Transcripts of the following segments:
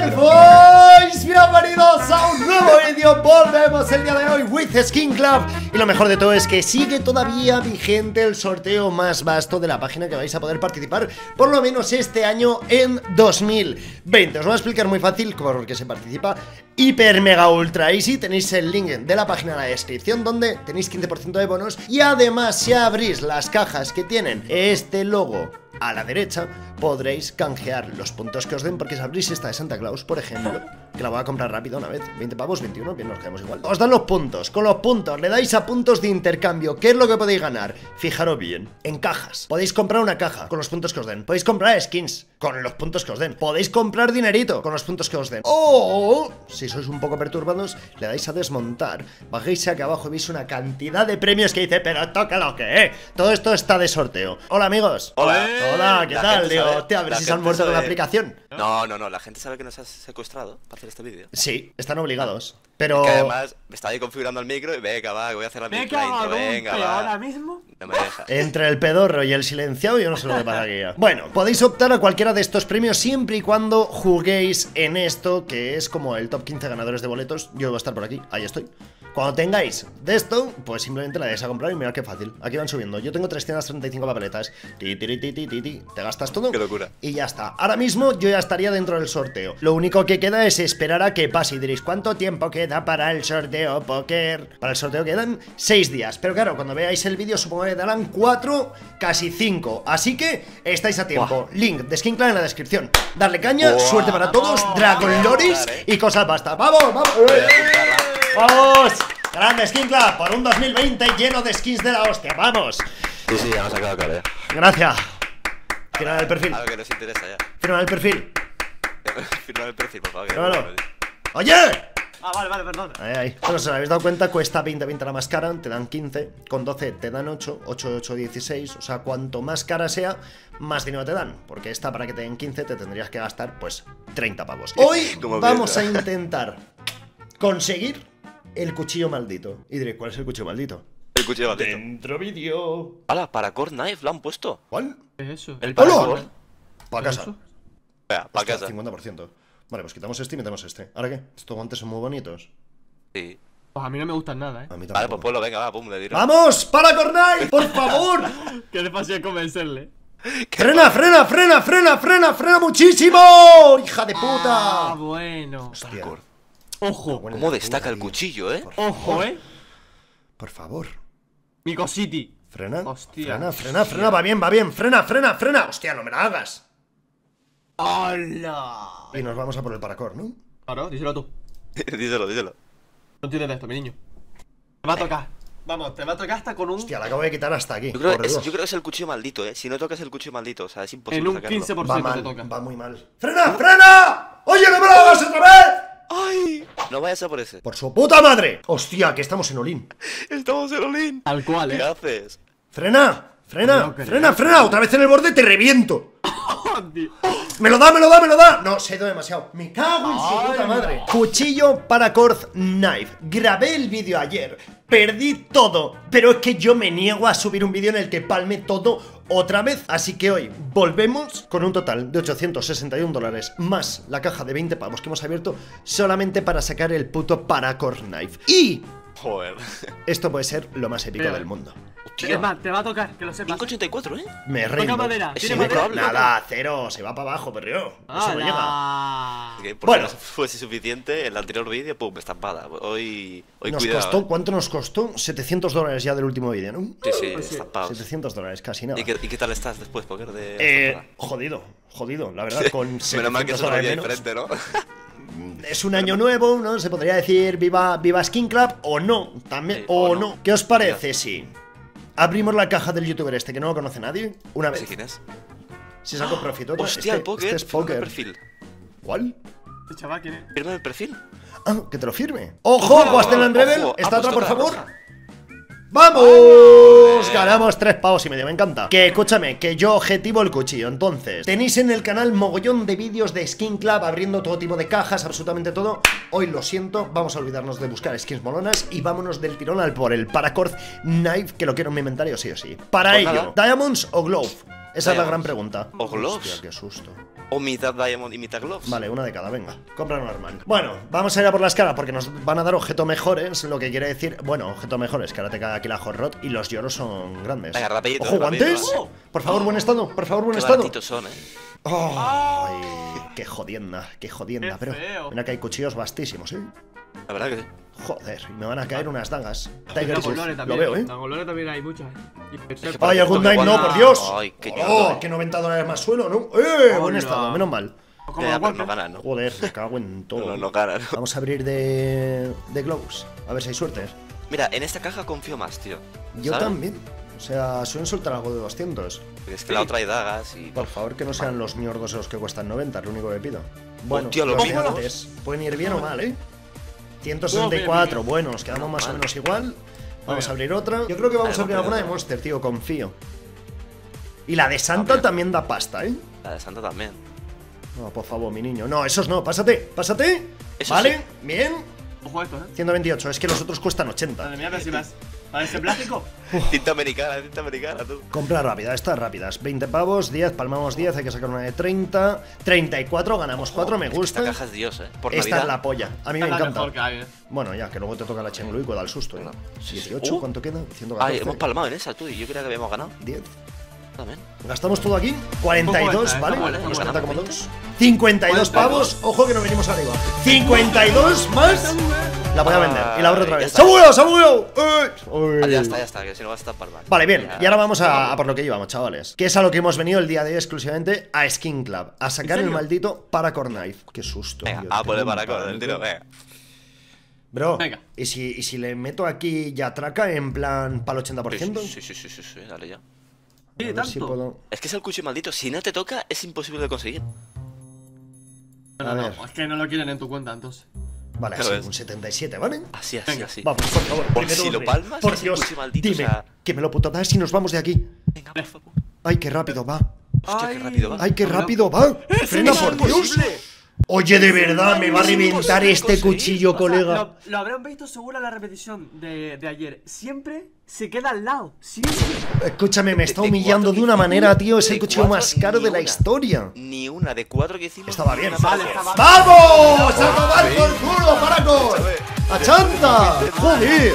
Knife Boys, bienvenidos a un nuevo vídeo. Volvemos el día de hoy with Skin Club. Y lo mejor de todo es que sigue todavía vigente el sorteo más vasto de la página, que vais a poder participar por lo menos este año en 2020. Os voy a explicar muy fácil por qué se participa. Hiper mega ultra easy. Tenéis el link de la página en la descripción, donde tenéis 15% de bonos. Y además, si abrís las cajas que tienen este logo a la derecha, podréis canjear los puntos que os den, porque si abrís esta de Santa Claus, por ejemplo, que la voy a comprar rápido una vez, 20 pavos, 21, bien, nos quedamos igual. Os dan los puntos, con los puntos le dais a puntos de intercambio. ¿Qué es lo que podéis ganar? Fijaros bien, en cajas. Podéis comprar una caja con los puntos que os den. Podéis comprar skins con los puntos que os den. Podéis comprar dinerito con los puntos que os den. O, si sois un poco perturbados, le dais a desmontar. Bajéis aquí abajo y veis una cantidad de premios que dice, pero toca lo que, todo esto está de sorteo. Hola, amigos. Hola. Hola, ¿qué tal? Digo, a ver si se han muerto con la aplicación. No, la gente sabe que nos has secuestrado para hacer este vídeo. Sí, están obligados. Pero... que además me estaba ahí configurando el micro y venga, va, voy a hacer la micro. Venga, va. Ahora mismo. No me deja. Entre el pedorro y el silenciado, yo no sé lo que pasa aquí ya. Bueno, podéis optar a cualquiera de estos premios siempre y cuando juguéis en esto, que es como el top 15 ganadores de boletos. Yo voy a estar por aquí, ahí estoy. Cuando tengáis de esto, pues simplemente la dais a comprar y mirad qué fácil. Aquí van subiendo. Yo tengo 335 papeletas. Te gastas todo. Qué locura. Y ya está. Ahora mismo yo ya estaría dentro del sorteo. Lo único que queda es esperar a que pase. Y diréis, ¿cuánto tiempo queda para el sorteo, Poker? Para el sorteo quedan 6 días. Pero claro, cuando veáis el vídeo supongo que darán 4, casi 5. Así que estáis a tiempo. Link de Skin Club en la descripción. Darle caña, suerte para todos, Dragon Loris y cosas basta. ¡Vamos, vamos! ¡Vamos! Grande Skin Club por un 2020 lleno de skins de la hostia. ¡Vamos! Sí, ya me ha sacado cara. Gracias. Firma el perfil. Algo que nos interesa ya. Firma el perfil. Firma el perfil, por favor. Fírmalo. ¡Oye! Vale, perdón. Ahí. Bueno, si os habéis dado cuenta, cuesta 20 la más cara, te dan 15, con 12 te dan 8, 8, 16, o sea, cuanto más cara sea, más dinero te dan, porque esta para que te den 15 te tendrías que gastar, pues, 30 pavos. Hoy vamos a intentar conseguir el cuchillo maldito. Y diré, ¿cuál es el cuchillo maldito? El cuchillo maldito. Dentro vídeo. ¡Hala! Paracord Knife lo han puesto. ¿Cuál? ¿Qué es eso? El ¡Hola! Paracord. Para casa. Venga, para casa. 50%. Vale, pues quitamos este y metemos este. ¿Ahora qué? Estos guantes son muy bonitos. Sí. Pues a mí no me gustan nada, A mí Vale, tampoco. pues ponlo, venga, va, pum, le diré. ¡Vamos! ¡Para Knife! ¡Por favor! ¿Qué le pasó a convencerle? ¡Frena muchísimo! ¡Hija de puta! Ah, bueno. Hostia. Ojo. ¿Cómo destaca el cuchillo, eh? Ojo, Por favor. Mico City. Frena. Hostia. Frena. Va bien. Frena. Hostia, no me la hagas. ¡Hala! Y nos vamos a por el paracord, ¿no? Claro, díselo tú. díselo. No entiendes de esto, mi niño. Te va a tocar. Vamos, te va a tocar hasta con un... Hostia, la acabo de quitar hasta aquí. Yo creo Por Dios. que es el cuchillo maldito, eh. Si no tocas el cuchillo maldito, o sea, es En imposible un sacarlo. 15% Va te mal, toca. va muy mal. ¡Frena! ¡Oye, no me la hagas otra vez! ¡Ay! No vayas a por ese. ¡Por su puta madre! ¡Hostia, que estamos en Olin! Estamos en Olin. Tal cual, ¿Qué haces? ¡Frena! Creo que ¡Otra vez en el borde te reviento! Dios. ¡Me lo da! No, se ha ido demasiado. Me cago en su puta madre. Cuchillo Paracord Knife. Grabé el vídeo ayer. Perdí todo. Pero es que yo me niego a subir un vídeo en el que palme todo otra vez. Así que hoy volvemos con un total de 861 dólares más la caja de 20 pavos que hemos abierto solamente para sacar el puto Paracord Knife. Y Joder. esto puede ser lo más épico del mundo. Es más, te va a tocar, que lo sepas. 584, ¿eh? Me rindo. Toca madera. Es ¿Tiene muy madera? probable. Nada, cero, se va para abajo, perreo. Eso no llega. ¡Hala! Que por Bueno. si no fuese suficiente, el anterior vídeo, pum, estampada. Hoy Nos cuidado. costó, ¿cuánto nos costó? 700 dólares ya del último vídeo, ¿no? Sí, Pues sí. estampados. 700 dólares, casi nada. ¿Y qué tal estás después, Poker, de esta Jodido, la verdad, con Menos mal que 700 es otro dólares día menos. diferente, ¿no? Es un año nuevo, ¿no? Se podría decir viva Skin Club o no, también, Sí, o o no. no. ¿Qué os parece si abrimos la caja del youtuber este que no lo conoce nadie? Una No sé vez. quién es. Si saco profit otra. Hostia, el Poker. Este es Firma el Poker. perfil. ¿Cuál? Este chaval, ¿quién es? Firma el perfil. Ah, que te lo firme. ¡Ojo! ¡Guasten and Rebel! Ojo, ¿Está otra, pues por toca favor? roja. ¡Vamos! Ganamos 3 pavos y medio, me encanta. Que escúchame, que yo objetivo el cuchillo. Entonces, tenéis en el canal mogollón de vídeos de Skin Club abriendo todo tipo de cajas, absolutamente todo. Hoy lo siento, vamos a olvidarnos de buscar skins molonas y vámonos del tirón al por el Paracord Knife, que lo quiero en mi inventario sí o sí. Para Pues ello, nada. ¿Diamonds o Glove? Esa es la gran pregunta. ¿O Gloves? Hostia, qué susto. O mitad Diamond y mitad Gloves. Vale, una de cada, venga, compra normal. Bueno, vamos a ir a por las caras porque nos van a dar objetos mejores, lo que quiere decir, bueno, objetos mejores, que ahora te cae aquí la hot rod y los lloros son grandes. Venga, rapidito, ¡Ojo, rapidito, guantes! va. Por favor, buen estado, por favor, buen Qué estado. baratitos son, ¡Ay! ¡Qué jodienda, qué jodienda! Qué Pero feo. mira que hay cuchillos vastísimos, ¿eh? La verdad que sí. Joder, y me van a caer unas dagas. Tiger La Tooth, Golore lo también. veo, ¿eh? La Golore también hay muchas. ¡Ay, algún Esto que Knight no, guarda- por Dios! Ay, qué ¡Oh! ñoco. ¡Qué $90 más suelo, ¿no? Buen Hola. estado, menos mal. Como Ya, los pero no guantes. ganan, ¿no? Joder, me cago en todo. No ganan. Vamos a abrir de gloves, a ver si hay suerte. Mira, en esta caja confío más, tío. Yo ¿sabes? también. O sea, suelen soltar algo de 200. Porque es que la otra hay dagas y... Por favor, que no sean los ñordos esos que cuestan 90, es lo único que pido. Bueno, Hostia, los de mismos. antes. Pueden ir bien o mal, ¿eh? 164, bueno, nos quedamos más o menos igual. Vamos a abrir otra. Yo creo que vamos a abrir alguna de Monster, tío, confío. Y la de Santa también da pasta, ¿eh? La de Santa también. No, por favor, mi niño. No, esos no, pásate, pásate. Eso Vale, sí. bien. Ojo a esto, 128, es que los otros cuestan 80. Madre mía, pero si vas. ¿Parece plástico? Tinta americana, tú. Compra rápida, estas rápidas. 20 pavos, 10, palmamos 10, hay que sacar una de 30. 34, ganamos 4, me gusta. Esta caja es Dios, Por Esta Navidad. es la polla, a mí me Esta es la encanta. mejor que hay, Bueno, ya, que luego te toca la Chenglu y da el susto, ¿eh? Bueno, sí, sí. 18, ¿cuánto queda? 114. Ay, hemos palmado en esa, tú. Y yo creía que habíamos ganado. 10. También. Gastamos todo aquí. 42, Está ¿vale? buena, Nos está falta buena. como 2. 52 pavos. Ojo que nos venimos arriba. 52 más. La voy a vender y la abro otra Ya vez. está. ¡Sabueo, sabueo! Ah, ya está, que si no vas a estar palmado. Vale, bien, Ya. y ahora vamos a por lo que íbamos, chavales. Que es a lo que hemos venido el día de hoy exclusivamente a Skin Club. A sacar el serio? maldito Paracord Knife. Qué susto. Venga, tío, a por el tengo un paracord del tiro, pánico. venga. Bro, Venga. ¿y si le meto aquí ya traca en plan para el 80%? Sí, dale ya. A Sí, ver si tanto. puedo. Es que es el cuchillo maldito. Si no te toca, es imposible de conseguir. A No, ver. es que no lo quieren en tu cuenta, entonces. Vale, Claro, así, es. un 77, ¿vale? Así. Vamos, por favor. Por primero si lo hombre. palmas, por es el Dios, cuchillo maldito, dime o sea- que me lo puto das y nos vamos de aquí. Venga, por favor. Ay, qué rápido va. Hostia, qué rápido va. Ay, qué rápido va. Frena, por Dios. Oye, de verdad, me va a reventar este cuchillo, O sea, colega. lo habrán visto seguro en la repetición de ayer. Siempre se queda al lado. Siempre. Escúchame, me está De humillando cuatro de una que manera, hicimos, tío. Es el de cuchillo cuatro, más caro ni de la una. historia. Ni una de 4 que hicimos. Estaba ni bien. una Vale, para estaba hacer. ¡Vamos! ¡A tomar por culo, Paracord! ¡A chanta! ¡Joder!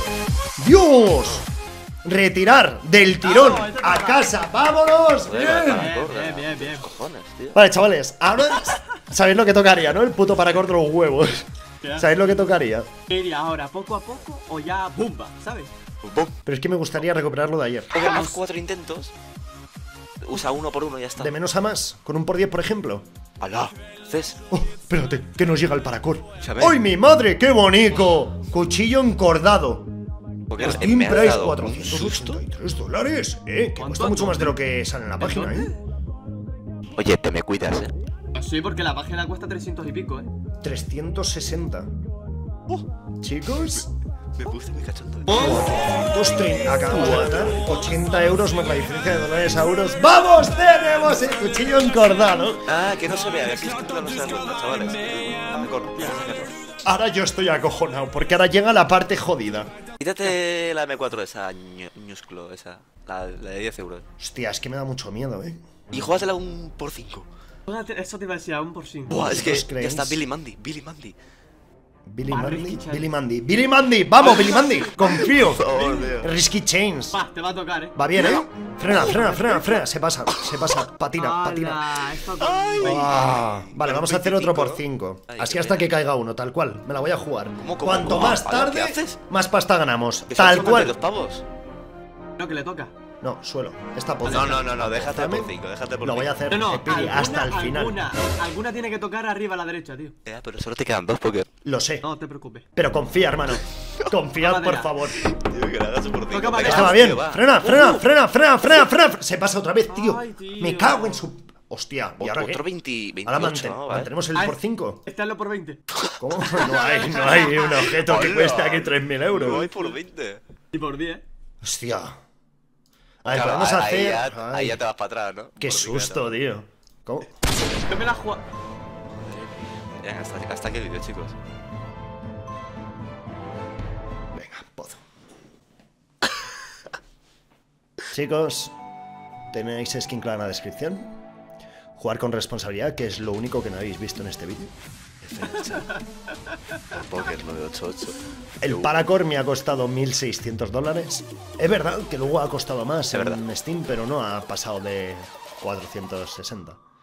¡Dios! Retirar del tirón Vamos, esto a toca. casa. ¡Vámonos! Joder, ¡Bien! Paracord, Bien, bien. Cojones, tío. Vale, chavales, ahora sabéis lo que tocaría, ¿no? El puto Paracord de los huevos. ¿Sabéis lo que tocaría? ¿Qué iría ahora? ¿Poco a poco o ya bumba? ¿Sabes? Bum. Pero es que me gustaría recuperarlo de ayer. Pega más 4 intentos. Usa uno por uno y ya está. De menos a más, con un por 10, por ejemplo. ¡Hala! Entonces, Oh, espérate, que nos llega el Paracord. Sabe. ¡Ay, mi madre! ¡Qué bonito! Cuchillo encordado. porque Steam me has Price dado un susto. $483, que cuesta ¿Cuánto? mucho más de lo que sale en la página, ¿eh? Oye, te me cuidas, Sí, porque la página cuesta 300 y pico, 360. Chicos, Me puse muy cachondo. 430. Acabamos de matar 80 euros más la diferencia de dólares a euros. ¡Vamos! ¡Tenemos el cuchillo encordado! Ah, que no se vea, que aquí es que tú no se da cuenta, chavales. Mejor, Ahora yo estoy acojonado, porque ahora llega la parte jodida. quítate la M4 esa, Ñusclo, esa, la de 10 euros. Hostia, es que me da mucho miedo, ¿eh? Y júgatela un por 5. Eso te iba a decir, aún por 5. Buah, es que ¿Vosotros ya creéis? está Billy Mandy, Billy Mandy. Billy Va, Mandy, Risky Chains. Billy Mandy, Billy Mandy, vamos, Billy Mandy, confío. Risky Chains. Va, te va a tocar, Va bien, ¿eh? Frena, se pasa, patina. ¡Hala! Esto con... Ah, vale, vamos a hacer otro por 25, 5. Ay, Así qué hasta pena. que caiga uno, tal cual. Me la voy a jugar. ¿Cómo? Cuanto ¿Cómo? más ¿Qué tarde, haces? más pasta ganamos. Que son Tal 52 cual. pavos. No, que le toca. No, suelo. Esta polla. No, déjate por 5, déjate por 5. Lo voy a hacer No, Piri, hasta el final. Alguna tiene que tocar arriba a la derecha, tío. Ya, pero solo te quedan 2 porque... Lo sé. No te preocupes. Pero confía, hermano. Confiad, por Madera. favor. Tío, que la hagas por 5. Toca madera. Estaba bien. Frena. Se pasa otra vez, tío. Ay, tío. Me cago en su. Hostia, ¿y ahora Otro qué? 28, Ahora ¿no? mantenemos el Ay. por 5. Estéalo por 20. ¿Cómo? No hay un objeto que Hola. cueste aquí 3.000 euros. No hay por 20. Y por 10. Hostia. A ver, Claro, podemos hacer... ahí ya te vas para atrás, ¿no? Qué Por susto, tío. ¿Cómo? Yo me la juego. Bien, hasta aquí el vídeo, chicos. Venga, pozo. Chicos, tenéis Skin Club en la descripción. Jugar con responsabilidad, que es lo único que no habéis visto en este vídeo. Poker 988. El Paracore me ha costado $1.600. Es verdad que luego ha costado más Es en verdad. Steam, pero no ha pasado de 460.